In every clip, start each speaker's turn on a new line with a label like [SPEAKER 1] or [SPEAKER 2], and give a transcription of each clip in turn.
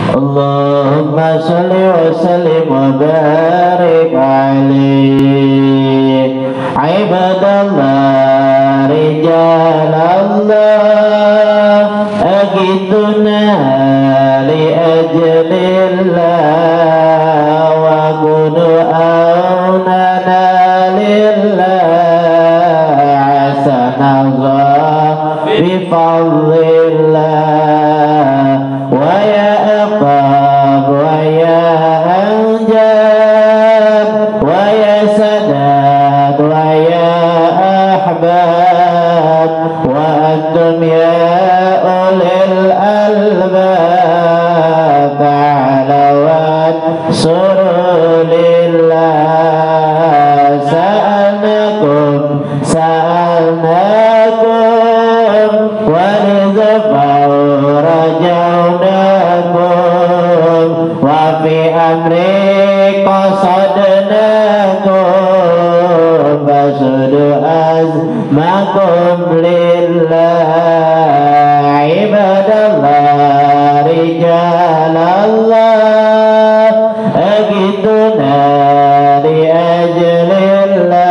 [SPEAKER 1] Allahumma salli wa sallim wa barik alaihi. Ibadallah rijalallah agituna li ajlillah wa kunu aunana lillah asanallah bifadlillah wa ya aqab wa ya anjab wa ya sadad wa ya ahbab wa antum ya ulil albab ta'alawat surulillah sa'alnakum walizafau rajaunakum wa fi amri qasadnakum basudu azmakum lillah ibadallah rijalallah agituna li ajlillah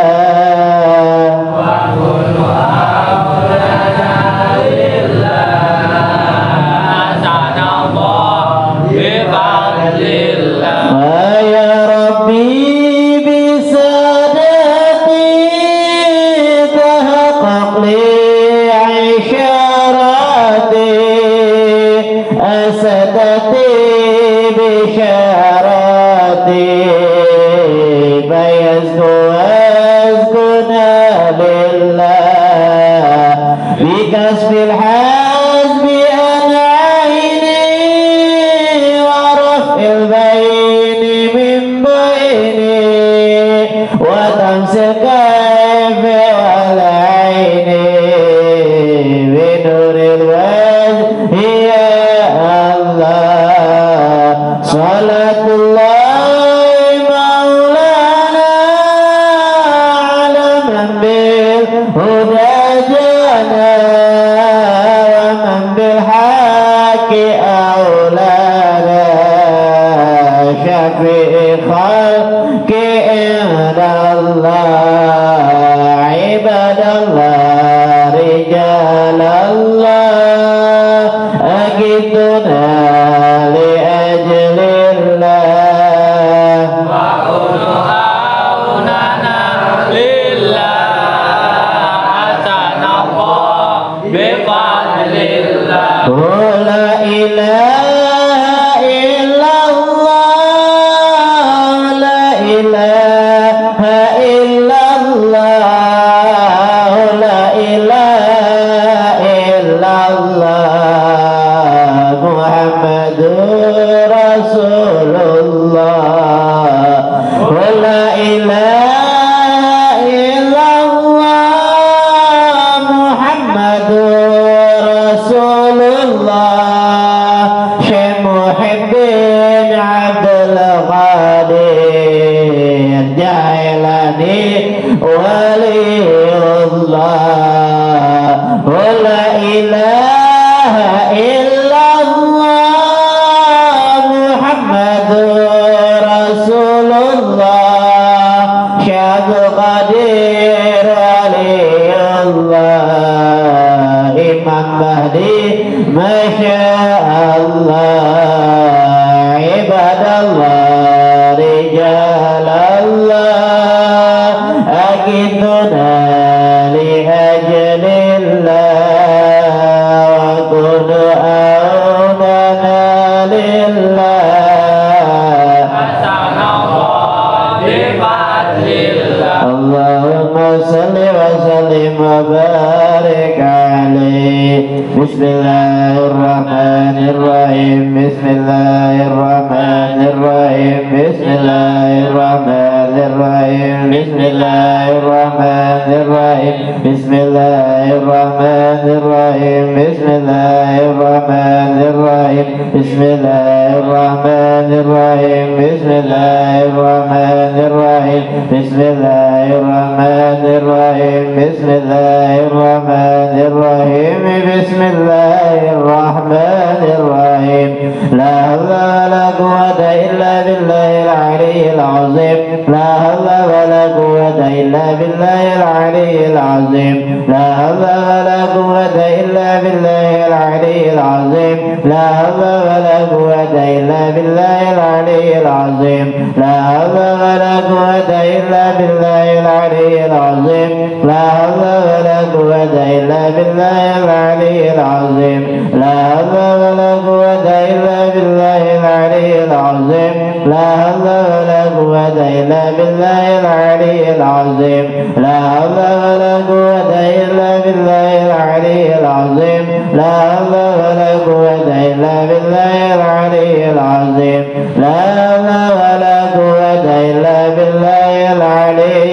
[SPEAKER 1] Bismillahirrahmanirrahim. Bismillahirrahmanirrahim. الرحيم بسم الله الرحمن الرحيم بسم الله الرحمن الرحيم بسم الله الرحمن الرحيم بسم الله الرحمن الرحيم بسم الله الرحمن الرحيم بسم الله الرحمن الرحيم بسم الله الرحمن الرحيم بسم الله الرحمن الرحيم بسم الله الرحمن الرحيم لا حول ولا قوة إلا بالله العلي العظيم لا حول ولا قوة إلا بالله العلي العظيم لا حول ولا قوة إلا بالله العلي العظيم لا حول ولا قوة إلا بالله العلي العظيم لا حول ولا قوة إلا بالله العلي العظيم لا حول ولا قوة إلا بالله العلي العظيم لا حول ولا قوة إلا بالله العلي العظيم لا حول ولا قوة إلا بالله العلي العظيم لا حول ولا قوة إلا بالله العلي العظيم لا حول ولا قوة إلا بالله العلي العظيم لا حول ولا قوة إلا بالله العلي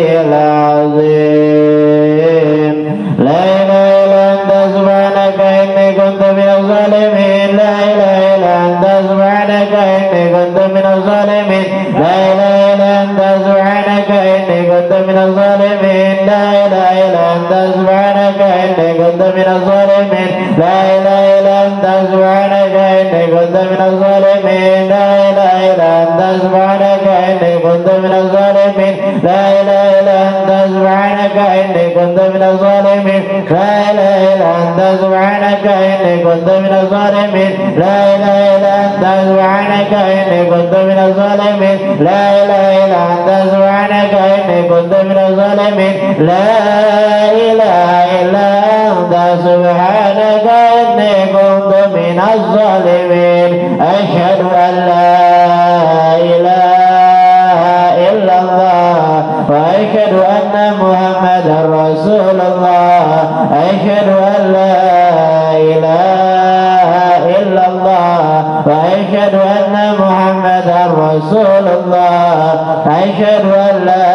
[SPEAKER 1] العظيم لا إله إلا أنت سبحانك إني كنت من الظالمين لا إله إلا أنت سبحانك إني كنت من الظالمين لا إله إلا أنت سبحانك إني كنت من الظالمين لا إله إلا أنت سبحانك إني كنت من الظالمين لا إله إلا أنت سبحانك إني كنت من الظالمين لا إله إلا أنت سبحانك إني كنت من الظالمين لا إله إلا أنت سبحانك إني كنت من الظالمين لا إله إلا أنت سبحانك إني كنت من الظالمين لا إله إلا أنت سبحانك إني كنت من الظالمين لا إله إلا أنت سبحانك إني كنت من الظالمين لا إله إلا أنت سبحانك إني كنت من الظالمين أشهد أن لا إله إلا الله وأشهد أن محمدا رسول الله أشهد أن لا إله إلا الله وأشهد أن محمدا رسول الله أشهد أن لا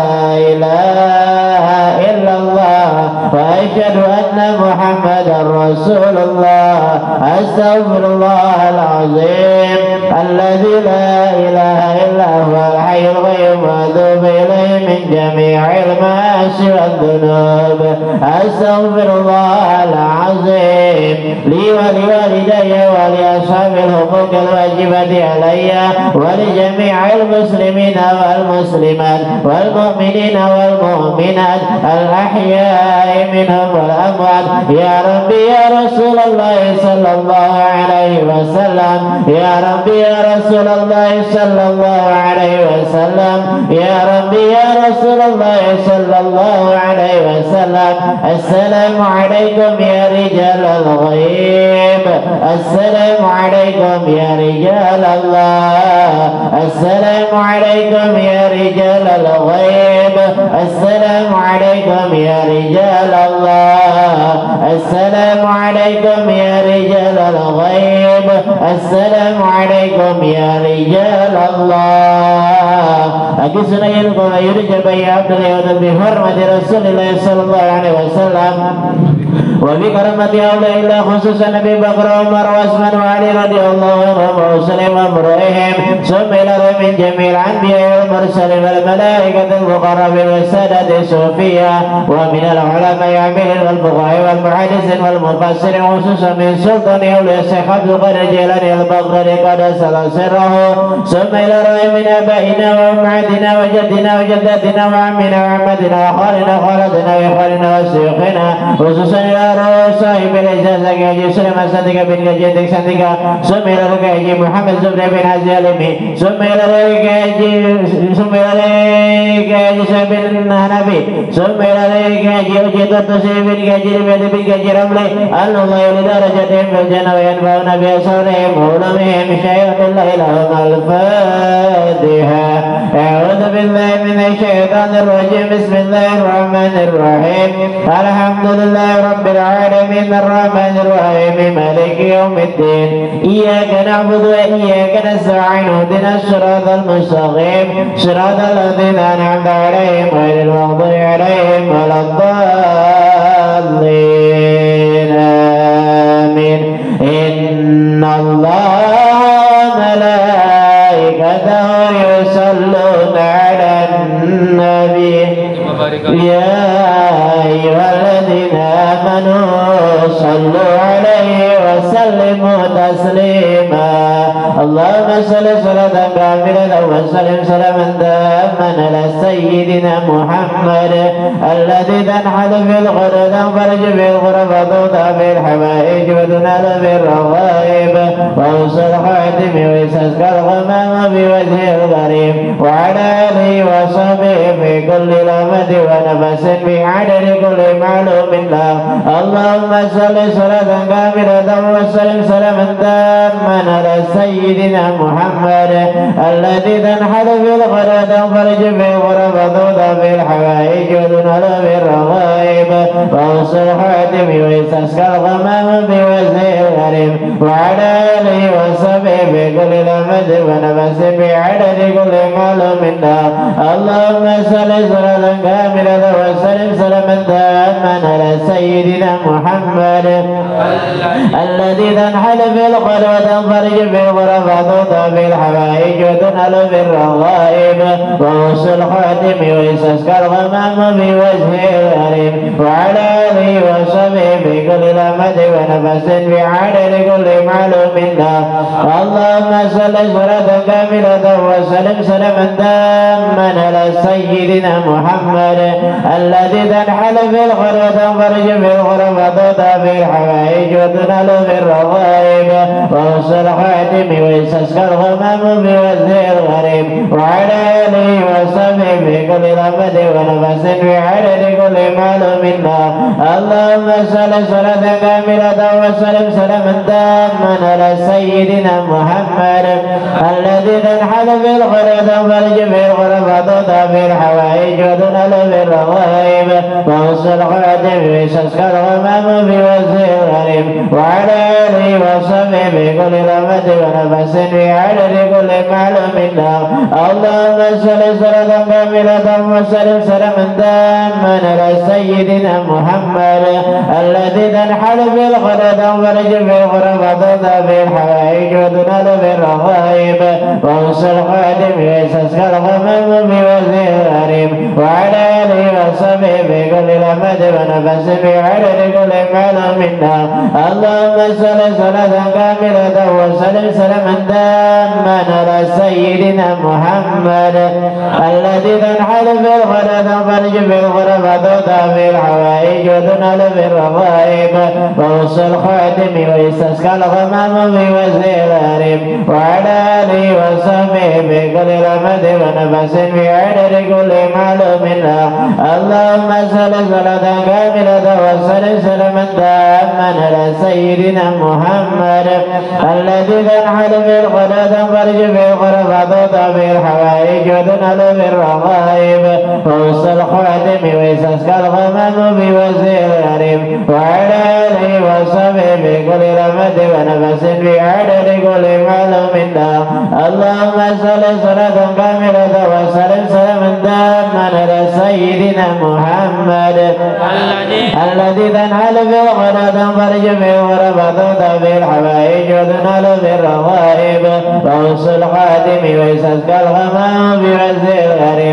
[SPEAKER 1] إله إلا الله وأشهد أن محمدا رسول الله أستغفر الله العظيم الذي لا إله إلا هو الحي القيوم وأتوب إليه من جميع المعاصي والذنوب أستغفر الله العظيم لي ولوالدي ولأصحاب الحقوق الواجبة علي ولجميع المسلمين والمسلمات والمؤمنين والمؤمنات الأحياء منهم والأموات يا ربي يا رسول الله صلى الله عليه وسلم يا ربي يا رسول الله صلى الله عليه وسلم يا ربي يا رسول الله صلى الله عليه وسلم السلام عليكم يا رجال الغيب السلام عليكم يا رجال الله السلام عليكم يا رجال الغيب السلام عليكم يا رجال الله السلام عليكم يا رجال الغيب السلام عليكم يا رجال الله أكسنا يلقون يرجى بي عبد الله بحرمة رسول الله صلى الله عليه وسلم وبكرامة أولئك الله خصوصا أبي بكر وعمر وعثمان وعلي رضي الله عنهم وسلم أمرهم ثم إلى من جميع الأنبياء والمرسلين والملائكة المقربين والسادة الصوفية ومن العلماء العاملين والفقهاء والمحدثين والمفسرين خصوصا من سلطان أولياء الشيخ عبد القادر الجيلاني البغدادي قدس الله سره ثم إلى من آبائنا وأمهاتنا وجدنا وجداتنا وعمنا وعمتنا وخالنا وخالتنا وإخواننا وشيوخنا خصوصا إلى صاحب الإجازة كاجي سليمان صديق بن جدك صديق ثم إلى كاجي محمد زبير بن عزيز ثم إلى كاجي ثم إليك يجسى بالنهنبي ثم إليك يجد التصيب بالكجر بالكجر أملي أن الله لدرجتهم في الجنة وينفعون بأسرهم ولمهم شيئا إلا لهم الفاتحة. أعوذ بالله من الشيطان الرجيم. بسم الله الرحمن الرحيم. الحمد لله رب العالمين الرحمن الرحيم مالك يوم الدين. إياك نعبد وإياك نستعين اهدنا الصراط المستقيم صراط الذين أنعمت عليهم غير المغضوب عليهم ولا الضالين آمين. إن الله ملائكته يصلون على النبي يا أيها الذين آمنوا صلوا عليه وسلموا تسليما. اللهم صل صلاة كاملة وسلم سلاما تاما على سيدنا محمد الذي تنحل في الغرب تنفرج في الغرب وتوضع في الحوائج وتنال في الرغائب ووصل الخاتم ويستسقى الغمام بوجه الغريب وعلى آله وصحبه في كل لمة ونفس في عدد كل معلوم له. اللهم صل صلاة كاملة وسلم سلاما تاما على سيدنا محمد الذي تنحل في الغرب تنفرج في الغرب وتوضع في الحوائج وتنال في الرغائب ووصل الخاتم ويستسقى الغمام بوجه الغريب وعلى آله وصحبه في كل لمة ونفس في عدد كل معلوم له. اللهم صل صلاة كاملة وسلم سلاما تاما على سيدنا محمد الذي تنحل في الغرب تنفرج في الغرب وتوضع في الحوائج وتنال في الرغائب ووصل الخاتم ويستسقى الغمام بوجه الغريب وعلى آله وصحبه في كل لمة ونفس في عدد كل معلوم له. اللهم صل صلاة كاملة وسلم سلاما تاما على سيدنا محمد الذي تنحل في الغرب تنفرج في الغرب وتوضع في الحوائج وتنال في الرغائب ووصل الخاتم ويستسقى الغمام بوجه الغريب وعلى آله وصحبه في كل لمة ونفس في عدد كل معلوم له. اللهم صل صلاة كاملة وسلم سلاما تاما على سيدنا محمد الذي تنحل في الغرب تنفرج في الغرب وتوضع في الحوائج وتنال في الرغائب ووصل الخاتم ويستسقى الغمام بوجه الغريب وعلى آله وصحبه في كل لمة ونفس في عدد كل معلوم له. اللهم صل صلاة كاملة وسلم سلاما تاما على سيدنا محمد الذي تنحل في الغرب تنفرج في الغرب وتوضع في الحوائج وتنال في الرغائب ووصل الخاتم ويستسقى الغمام بوجه الغريب وعلى آله وصحبه في كل لمة ونفس في عدد كل معلوم له. اللهم صل صلاة كاملة وسلم سلاما تاما على سيدنا محمد الذي تنحل في الغرب تنفرج في الغرب وتوضع في الحوائج وتنال في الرغائب ووصل الخاتم ويستسقى الغمام بوجه الغريب وعلى آله وصحبه في كل لمة ونفس في عدد كل معلوم له. اللهم صل صلاة كاملة وسلم سلاما تاما على سيدنا محمد الذي تنحل في الغرب تنفرج في الغرب وتوضع في الحوائج وتنال في الرغائب ووصل الخاتم ويستسقى الغمام بوجه الغريب وعلى آله وصحبه في كل لمة ونفس في عدد كل معلوم له. اللهم صل صلاة كاملة وسلم سلاما تاما على سيدنا محمد الذي تنحل في الغرب تنفرج في الغرب وتوضع في الحوائج وتنال في الرغائب ووصل الخاتم ويستسقى الغمام بوجه الغريب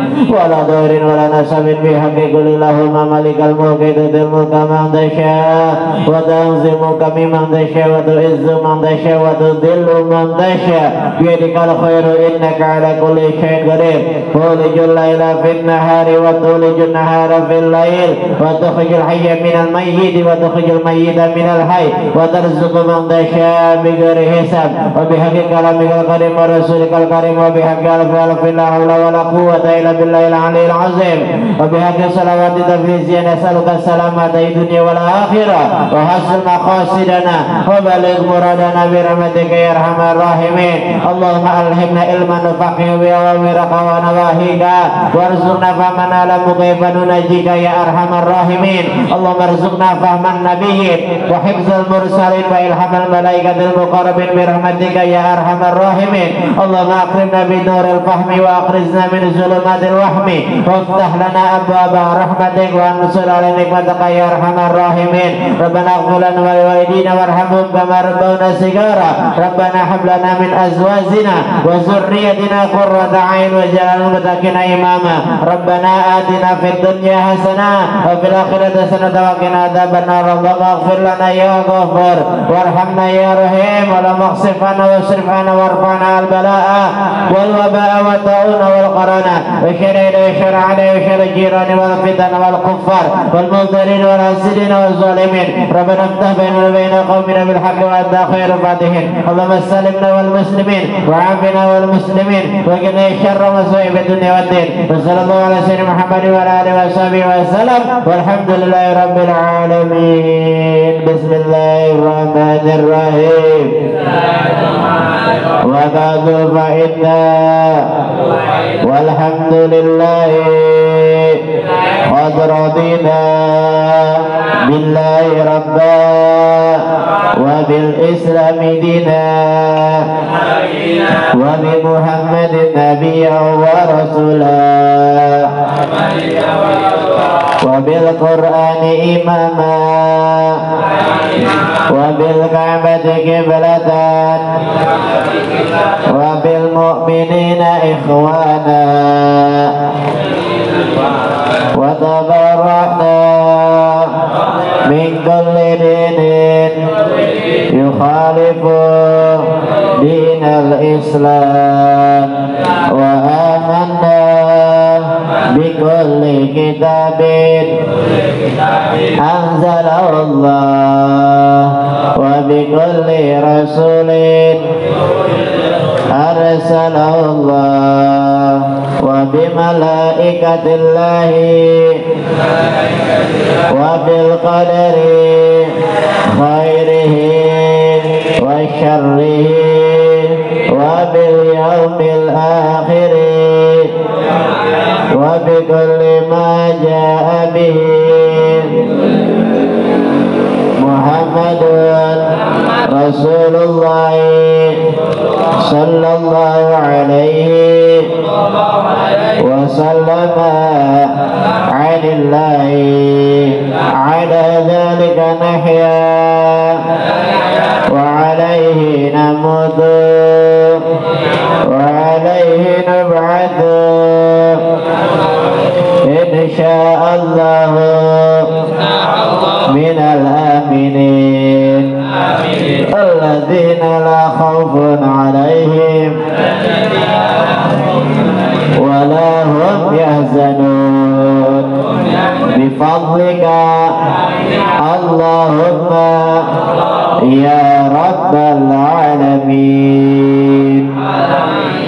[SPEAKER 1] ولا ضر ولا نسب بحق كل اللهم مالك الملك تؤتي الملك من تشاء وتنزع الملك ممن تشاء وتعز من تشاء وتذل من تشاء بيدك الخير إنك على كل شيء قدير تولج الليل في النهار وتولج النهار في الليل وتخرج الحي من الميت وتخرج الميت من الحي وترزق من تشاء بغير حساب وبحق كلامك الكريم ورسولك الكريم وبحق ألف لا حول ولا قوة إلا بالله العلي العظيم وبحق صلوات تفريزي نسألك السلامة في الدنيا والآخرة وحسن مقاصدنا وبلغ مرادنا برحمتك يا أرحم الراحمين اللهم ألهمنا علما نفقه بأوامرك ونواهيك وارزقنا فهما نعلم كيف ننجيك يا أرحم الراحمين اللهم ارزقنا فهم النبيين وحفظ المرسلين وإلهام الملائكة المقربين برحمتك يا أرحم الراحمين اللهم أكرمنا بنور الفهم وأخرجنا من ظلمات الوهم وافتح لنا أبواب رحمتك وانصر على نعمتك يا أرحم الراحمين ربنا اغفر لنا ولوالدينا وارحمهم كما ربونا صغارا ربنا هب لنا من أزواجنا وذريتنا قرة أعين واجعلنا للمتقين إماما ربنا آتنا في الدنيا حسنة وفي الآخرة حسنة وقنا عذاب النار اللهم اغفر لنا يا غفور وارحمنا يا رحيم ولا مغصف عنا واصرف عنا وارفعنا البلاء والوباء والطاعون والقرنا وشر وشر عليه وشر الجيران والفتن والكفار والمبتلين والحاسدين والظالمين ربنا افتح بيننا وبين قومنا بالحق وأنت خير الفاتحين اللهم سلمنا والمسلمين وعافنا والمسلمين وقنا شر مصائب الدنيا والدين وصلى الله على سيدنا محمد وعلى آله وصحبه وسلم والحمد لله رب العالمين بسم الله الرحمن الرحيم وبعد فإنا والحمد لله قد رضينا بالله ربا وبالإسلام دينا وبمحمد نبيا ورسولا وبالقرآن إماما وبالكعبة قبلة وبالمؤمنين إخوانا وتبرأنا من كل دين يخالف دين الإسلام وآمنا بكل كتاب أنزله الله وبكل رسول أرسله الله وبملائكة الله وبالقدر خيره وشره وباليوم الآخر وبكل ما جاء به محمد رسول الله صلى الله عليه وسلم عن الله على ذلك نحيا وعليه نموت وعليه نبعث إن شاء الله من الآمنين الذين لا خوف عليهم ولا هم يحزنون بفضلك اللهم يا رب العالمين.